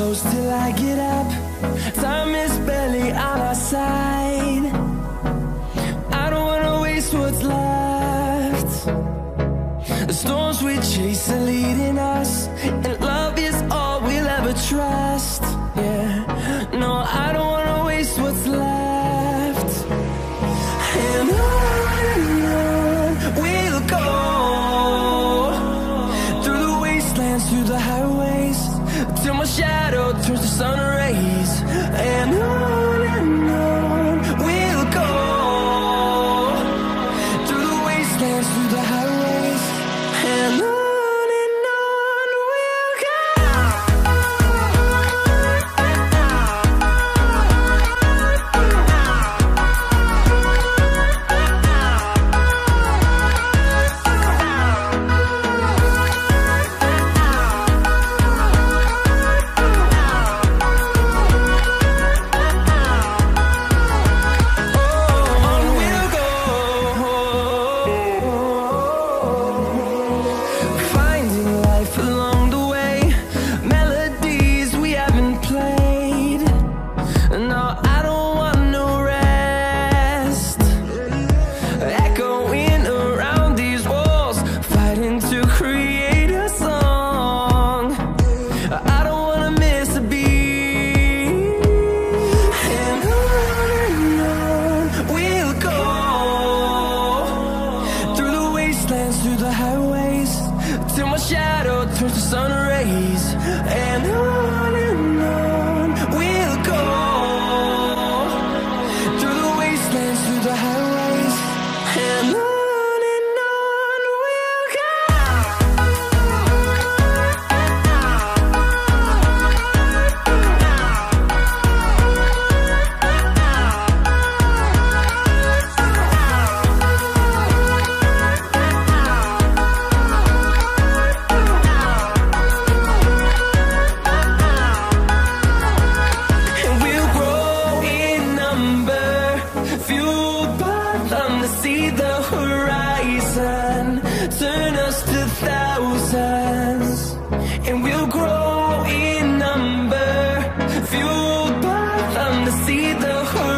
close till I get up. Time is barely on our side. I don't wanna waste what's left. The storms we chase are leading us, and love is all we'll ever trust. Yeah, no, I don't wanna waste what's left. And on we'll go, through the wastelands, through the highways, till my shadow turns to sun rays. And on we'll go, through the wastelands, through the highways, and on we'll go. Through the highways, till my shadow turns to sun rays. And on we'll go, through the wastelands, through the highways, and on we'll go. See the horizon turn us to thousands, and we'll grow in number, fueled by them to see the horizon.